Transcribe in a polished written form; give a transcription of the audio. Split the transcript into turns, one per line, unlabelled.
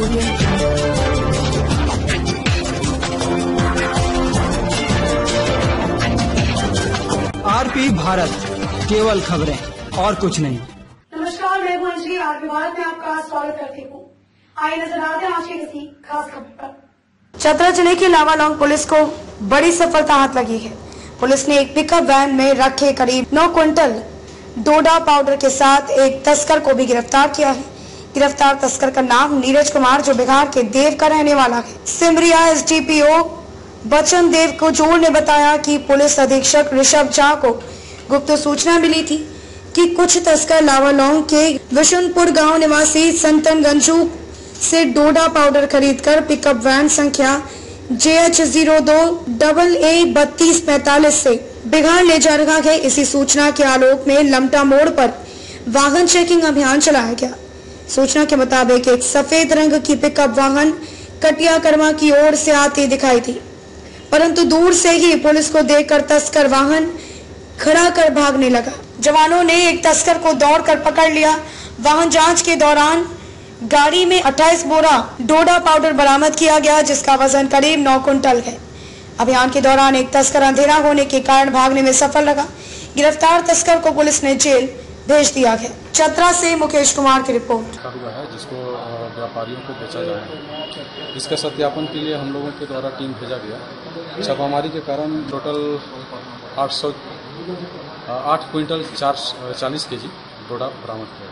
RP Bharat, केवल खबरें और कुछ नहीं।
नमस्कार, मैं हूं अंजलि। आरपी भारत में आपका स्वागत करती हूँ। आइए नजर आते हैं आज की किसी खास खबर पर। चतरा जिले की लावालौंग पुलिस को बड़ी सफलता हाथ लगी है। पुलिस ने एक पिकअप वैन में रखे करीब 9 क्विंटल डोडा पाउडर के साथ एक तस्कर को भी गिरफ्तार किया है। गिरफ्तार तस्कर का नाम नीरज कुमार, जो बिहार के देव का रहने वाला है। सिमरिया एसडीपीओ बचन देव कुजूर ने बताया कि पुलिस अधीक्षक ऋषभ झा को गुप्त सूचना मिली थी कि कुछ तस्कर लावालौंग के विशुनपुर गांव निवासी संतन गंजू से डोडा पाउडर खरीदकर पिकअप वैन संख्या JH02AA3245 से बिहार ले जा रहा है। इसी सूचना के आलोक में लमटा मोड़ पर वाहन चेकिंग अभियान चलाया गया। सूचना के मुताबिक एक सफेद रंग की पिकअप वाहन कटियाकर्मा की ओर से आती दिखाई थी, परंतु दूर से ही पुलिस को देखकर तस्कर वाहन खड़ा कर भागने लगा। जवानों ने एक तस्कर को दौड़कर पकड़ लिया। वाहन जांच के दौरान गाड़ी में 28 बोरा डोडा पाउडर बरामद किया गया, जिसका वजन करीब 9 कुंटल है। अभियान के दौरान एक तस्कर अंधेरा होने के कारण भागने में सफल रहा। गिरफ्तार तस्कर को पुलिस ने जेल भेज दिया है। चतरा से मुकेश कुमार की रिपोर्ट।
हुआ है जिसको व्यापारियों को बेचा जा रहा है। इसका सत्यापन के लिए हम लोगों के द्वारा टीम भेजा गया। छापामारी के कारण टोटल 8 क्विंटल 40 kg डोडा बरामद किया।